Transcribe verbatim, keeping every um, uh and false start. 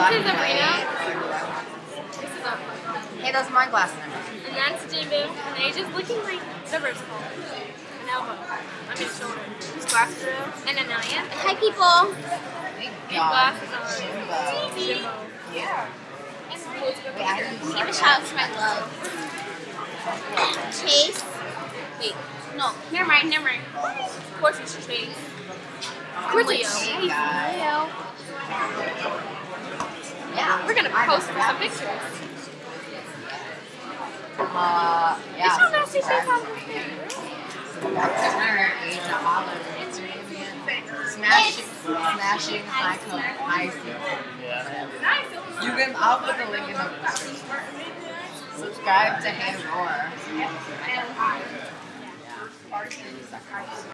This is a Reno. This is a Hey, those are my glasses. And that's Jimbo. And he's just looking like the vertical. An elbow. I mean shoulder. His glasses are and Anaya. Hi people. Thank These glasses are Jimbo. Jimbo. Yeah. Wait, I didn't Give a shout out to my love. Chase. Wait. No, never mind, never mind. Of course it's Chase. Of course Leo. it's Hey, guys. Leo. Yeah. We're gonna post some pictures. Uh, yeah. It's so nasty she's on the thing. That's her age of olive. Smashing, smashing high coat, high school. You can, I'll put the link in the description. Subscribe to Hey Roar.